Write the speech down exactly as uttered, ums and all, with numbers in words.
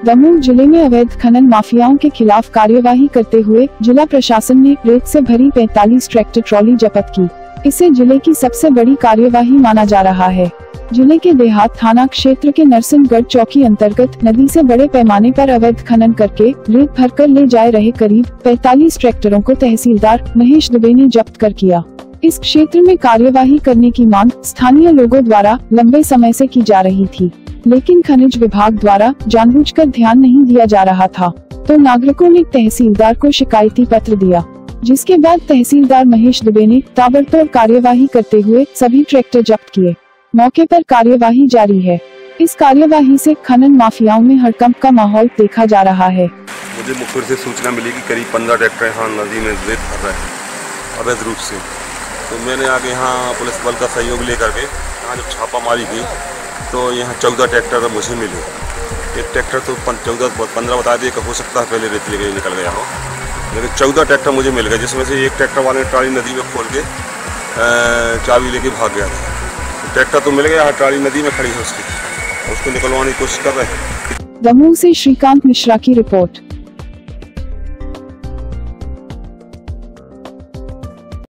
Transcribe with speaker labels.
Speaker 1: दमोह जिले में अवैध खनन माफियाओं के खिलाफ कार्यवाही करते हुए जिला प्रशासन ने रेत से भरी पैंतालीस ट्रैक्टर ट्रॉली जब्त की। इसे जिले की सबसे बड़ी कार्यवाही माना जा रहा है। जिले के देहात थाना क्षेत्र के नरसिंहगढ़ चौकी अंतर्गत नदी से बड़े पैमाने पर अवैध खनन करके रेत भरकर ले जा रहे करीब पैंतालीस ट्रैक्टरों को तहसीलदार महेश दुबे ने जब्त कर किया। इस क्षेत्र में कार्यवाही करने की मांग स्थानीय लोगों द्वारा लंबे समय से की जा रही थी, लेकिन खनिज विभाग द्वारा जानबूझकर ध्यान नहीं दिया जा रहा था, तो नागरिकों ने तहसीलदार को शिकायती पत्र दिया, जिसके बाद तहसीलदार महेश दुबे ने ताबड़तोड़ कार्यवाही करते हुए सभी ट्रैक्टर जब्त किए। मौके पर कार्यवाही जारी है। इस कार्यवाही से खनन माफियाओं में हड़कंप का माहौल देखा जा रहा है।
Speaker 2: मुझे मुखबिर से सूचना मिली कि करीब पंद्रह ट्रैक्टर यहाँ नदी में रेत भर रहे हैं अवैध रूप से, तो मैंने आगे यहाँ पुलिस बल का सहयोग लेकर के यहाँ जब छापामारी की तो यहाँ चौदह ट्रैक्टर मुझे मिले। एक ट्रैक्टर तो चौदह पंद्रह बता दिए कि हो सकता है पहले रेत लेके निकल गया हो, लेकिन चौदह ट्रैक्टर मुझे मिल गए, जिसमें से एक ट्रैक्टर वाले ने ट्राली नदी में खोल के चाबी लेके भाग गया था। ट्रैक्टर तो मिल गया, ट्राली नदी में खड़ी है, उसकी उसको निकलवाने की कोशिश कर रहे हैं।
Speaker 1: दमोह से श्रीकांत मिश्रा की रिपोर्ट।